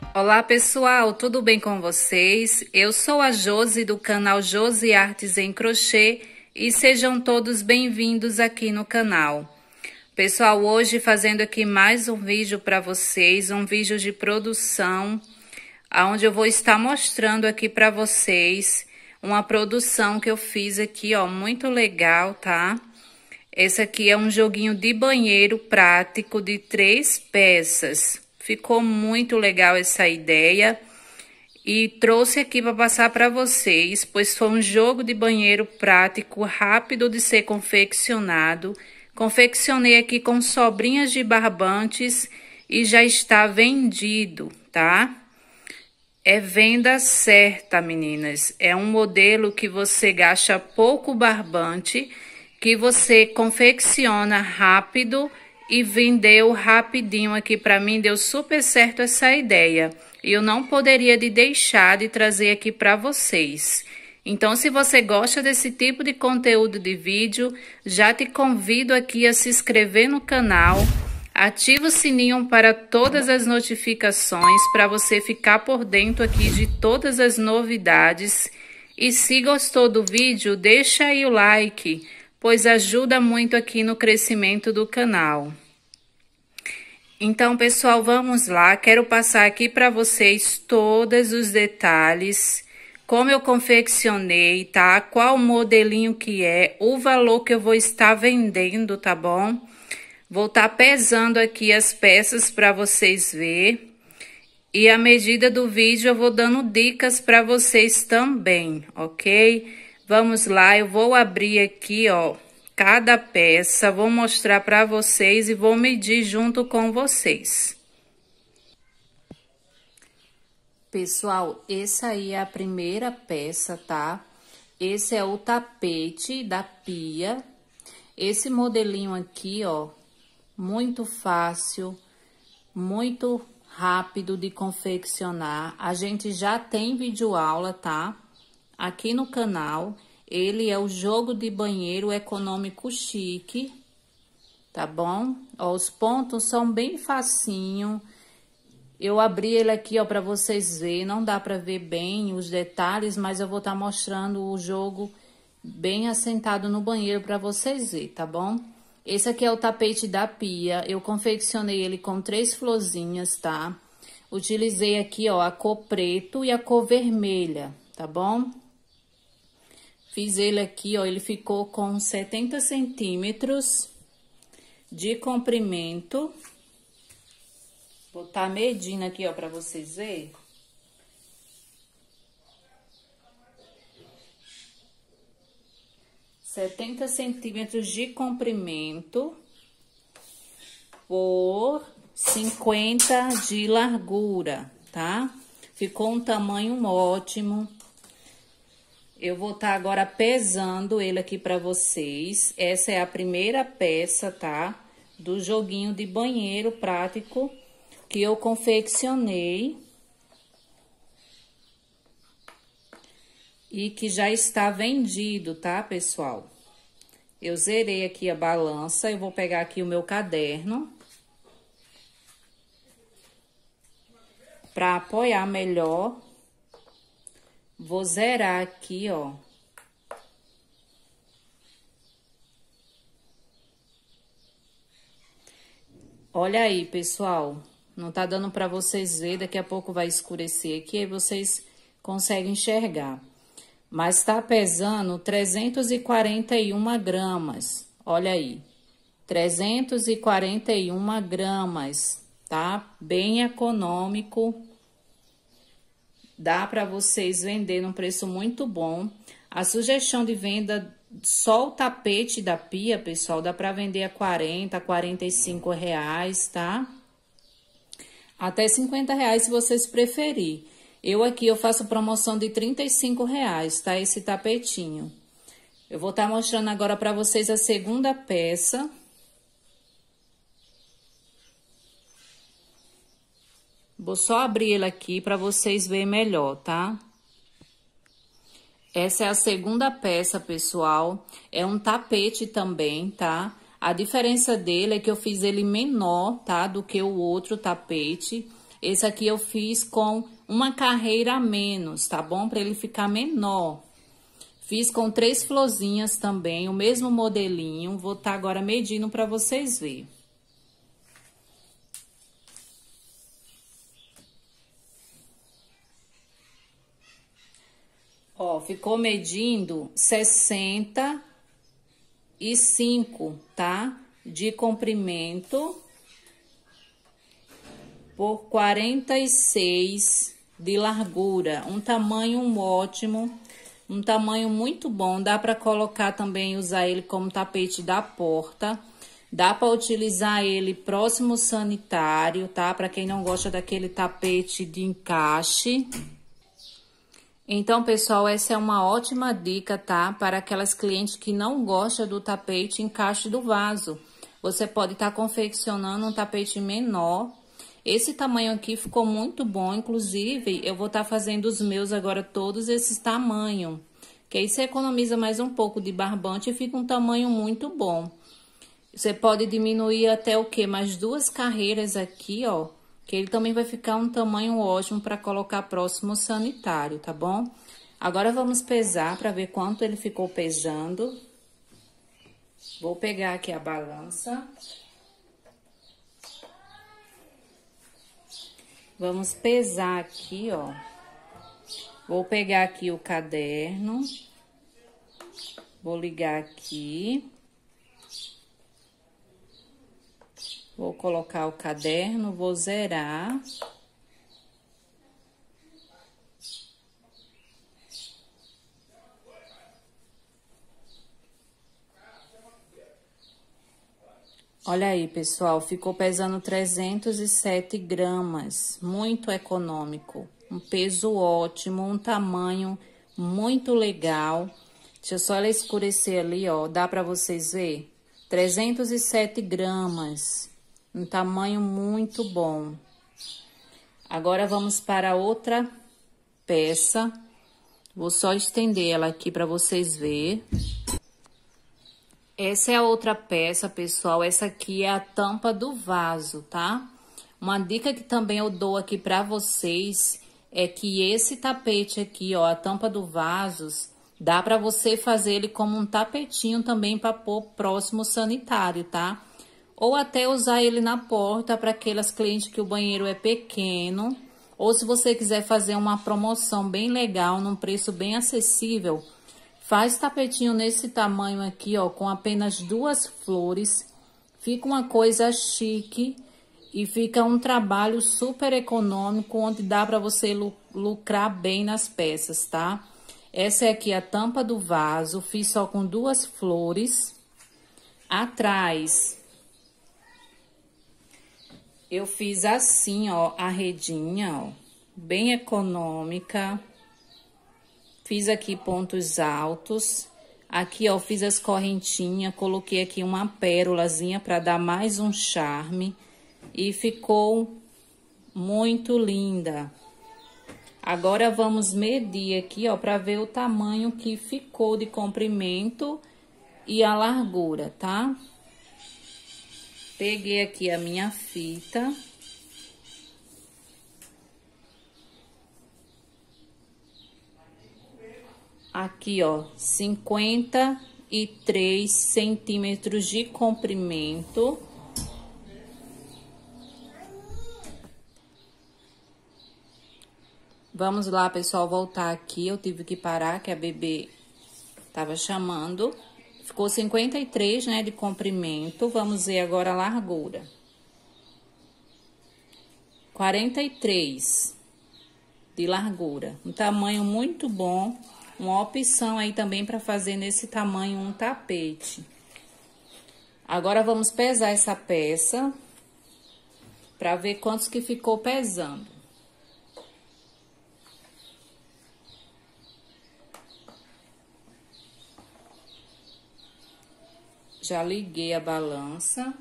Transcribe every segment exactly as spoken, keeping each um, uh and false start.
Olá pessoal, tudo bem com vocês? Eu sou a Josi do canal Josi Artes em Crochê e sejam todos bem-vindos aqui no canal. Pessoal, hoje fazendo aqui mais um vídeo para vocês, um vídeo de produção, onde eu vou estar mostrando aqui para vocês uma produção que eu fiz aqui, ó, muito legal, tá? Esse aqui é um joguinho de banheiro prático de três peças. Ficou muito legal essa ideia e trouxe aqui para passar para vocês, pois foi um jogo de banheiro prático, rápido de ser confeccionado. Confeccionei aqui com sobrinhas de barbantes e já está vendido, tá? É venda certa, meninas. É um modelo que você gasta pouco barbante, que você confecciona rápido e vendeu rapidinho aqui para mim, deu super certo essa ideia. E eu não poderia de deixar de trazer aqui para vocês. Então, se você gosta desse tipo de conteúdo de vídeo, já te convido aqui a se inscrever no canal, ativa o sininho para todas as notificações, para você ficar por dentro aqui de todas as novidades. E se gostou do vídeo, deixa aí o like, pois ajuda muito aqui no crescimento do canal. Então, pessoal, vamos lá. Quero passar aqui para vocês todos os detalhes, como eu confeccionei, tá? Qual modelinho que é, o valor que eu vou estar vendendo, tá bom? Vou estar pesando aqui as peças para vocês verem. E à medida do vídeo eu vou dando dicas para vocês também, ok? Vamos lá, eu vou abrir aqui, ó, cada peça, vou mostrar para vocês e vou medir junto com vocês. Pessoal, essa aí é a primeira peça, tá? Esse é o tapete da pia. Esse modelinho aqui, ó, muito fácil, muito rápido de confeccionar. A gente já tem videoaula, tá? Aqui no canal. Ele é o jogo de banheiro econômico chique, tá bom? Ó, os pontos são bem facinho. Eu abri ele aqui, ó, para vocês verem. Não dá para ver bem os detalhes, mas eu vou estar mostrando o jogo bem assentado no banheiro para vocês verem, tá bom? Esse aqui é o tapete da pia. Eu confeccionei ele com três florzinhas, tá? Utilizei aqui, ó, a cor preto e a cor vermelha, tá bom? Fiz ele aqui, ó, ele ficou com setenta centímetros de comprimento. Vou tá medindo aqui, ó, pra vocês verem. setenta centímetros de comprimento por cinquenta de largura, tá? Ficou um tamanho ótimo. Eu vou estar agora pesando ele aqui para vocês. Essa é a primeira peça, tá? Do joguinho de banheiro prático que eu confeccionei. E que já está vendido, tá, pessoal? Eu zerei aqui a balança. Eu vou pegar aqui o meu caderno para apoiar melhor. Vou zerar aqui, ó. Olha aí, pessoal. Não tá dando pra vocês ver, daqui a pouco vai escurecer aqui, aí vocês conseguem enxergar. Mas tá pesando trezentos e quarenta e uma gramas. Olha aí. trezentos e quarenta e uma gramas, tá? Bem econômico. Dá para vocês vender num preço muito bom. A sugestão de venda, só o tapete da pia, pessoal, dá para vender a quarenta, quarenta e cinco reais, tá? Até cinquenta reais se vocês preferirem. Eu aqui, eu faço promoção de trinta e cinco reais, tá? Esse tapetinho. Eu vou estar mostrando agora para vocês a segunda peça. Vou só abrir ele aqui para vocês verem melhor, tá? Essa é a segunda peça, pessoal. É um tapete também, tá? A diferença dele é que eu fiz ele menor, tá? Do que o outro tapete. Esse aqui eu fiz com uma carreira a menos, tá bom? Para ele ficar menor. Fiz com três florzinhas também, o mesmo modelinho. Vou estar agora medindo para vocês verem. Ó, ficou medindo sessenta e cinco, tá? De comprimento por quarenta e seis de largura. Um tamanho ótimo, um tamanho muito bom. Dá para colocar também, usar ele como tapete da porta. Dá para utilizar ele próximo sanitário, tá? Para quem não gosta daquele tapete de encaixe. Então, pessoal, essa é uma ótima dica, tá? Para aquelas clientes que não gostam do tapete encaixe do vaso. Você pode estar confeccionando um tapete menor. Esse tamanho aqui ficou muito bom, inclusive, eu vou estar fazendo os meus agora todos esses tamanhos. Que aí você economiza mais um pouco de barbante e fica um tamanho muito bom. Você pode diminuir até o quê? Mais duas carreiras aqui, ó. Que ele também vai ficar um tamanho ótimo para colocar próximo sanitário, tá bom? Agora vamos pesar para ver quanto ele ficou pesando. Vou pegar aqui a balança. Vamos pesar aqui, ó. Vou pegar aqui o caderno. Vou ligar aqui. Vou colocar o caderno, vou zerar. Olha aí, pessoal, ficou pesando trezentos e sete gramas, muito econômico. Um peso ótimo, um tamanho muito legal. Deixa eu só ela escurecer ali, ó, dá pra vocês verem? trezentos e sete gramas. Um tamanho muito bom. Agora, vamos para outra peça. Vou só estender ela aqui para vocês verem. Essa é a outra peça, pessoal. Essa aqui é a tampa do vaso, tá? Uma dica que também eu dou aqui para vocês é que esse tapete aqui, ó, a tampa do vasos, dá para você fazer ele como um tapetinho também para pôr próximo sanitário, tá? Ou até usar ele na porta para aquelas clientes que o banheiro é pequeno. Ou se você quiser fazer uma promoção bem legal, num preço bem acessível, faz tapetinho nesse tamanho aqui, ó, com apenas duas flores. Fica uma coisa chique e fica um trabalho super econômico, onde dá para você lucrar bem nas peças, tá? Essa é aqui a tampa do vaso, fiz só com duas flores. Atrás eu fiz assim, ó, a redinha, ó, bem econômica. Fiz aqui pontos altos. Aqui, ó, fiz as correntinhas, coloquei aqui uma pérolazinha para dar mais um charme. E ficou muito linda. Agora, vamos medir aqui, ó, para ver o tamanho que ficou de comprimento e a largura, tá? Peguei aqui a minha fita. Aqui, ó, cinquenta e três centímetros de comprimento. Vamos lá, pessoal, voltar aqui. Eu tive que parar, que a bebê tava chamando. Ficou cinquenta e três, né, de comprimento. Vamos ver agora a largura. quarenta e três de largura. Um tamanho muito bom. Uma opção aí também para fazer nesse tamanho um tapete. Agora, vamos pesar essa peça para ver quantos que ficou pesando. Já liguei a balança.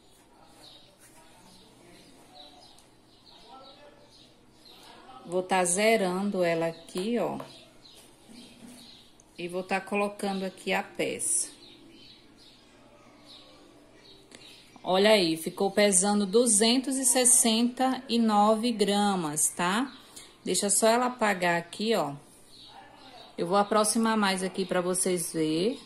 Vou estar zerando ela aqui, ó. E vou estar colocando aqui a peça. Olha aí, ficou pesando duzentos e sessenta e nove gramas, tá? Deixa só ela apagar aqui, ó. Eu vou aproximar mais aqui para vocês verem.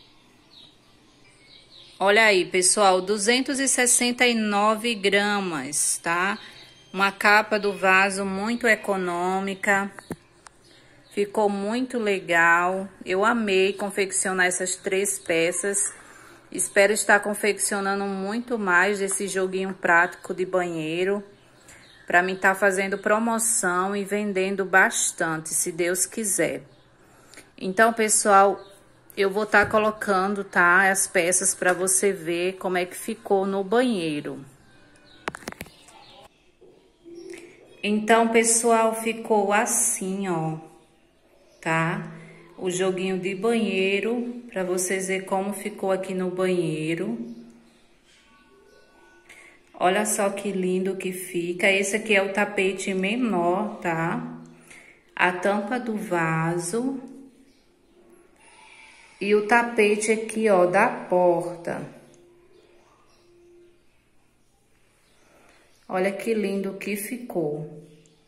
Olha aí, pessoal, duzentos e sessenta e nove gramas, tá? Uma capa do vaso muito econômica. Ficou muito legal. Eu amei confeccionar essas três peças. Espero estar confeccionando muito mais desse joguinho prático de banheiro. Para mim estar fazendo promoção e vendendo bastante, se Deus quiser. Então, pessoal, eu vou estar colocando, tá, as peças para você ver como é que ficou no banheiro. Então, pessoal, ficou assim, ó, tá? O joguinho de banheiro, para vocês verem como ficou aqui no banheiro. Olha só que lindo que fica. Esse aqui é o tapete menor, tá? A tampa do vaso. E o tapete aqui, ó, da porta. Olha que lindo que ficou.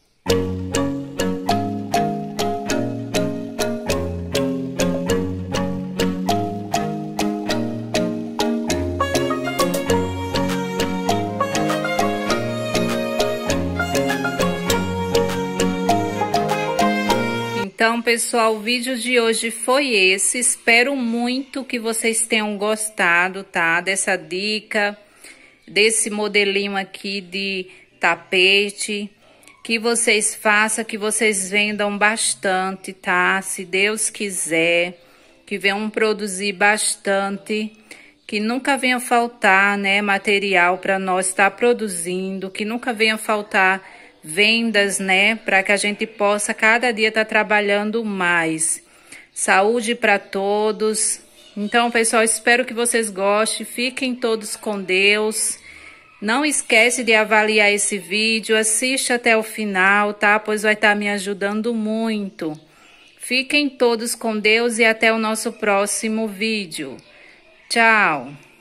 Então, pessoal, o vídeo de hoje foi esse. Espero muito que vocês tenham gostado, tá? Dessa dica, desse modelinho aqui de tapete. Que vocês façam, que vocês vendam bastante, tá? Se Deus quiser, que venham produzir bastante. Que nunca venha faltar, né, material para nós estar produzindo. Que nunca venha faltar vendas, né, para que a gente possa cada dia estar trabalhando mais. Saúde para todos. Então, pessoal, espero que vocês gostem. Fiquem todos com Deus. Não esquece de avaliar esse vídeo, assiste até o final, tá? Pois vai estar me ajudando muito. Fiquem todos com Deus e até o nosso próximo vídeo. Tchau!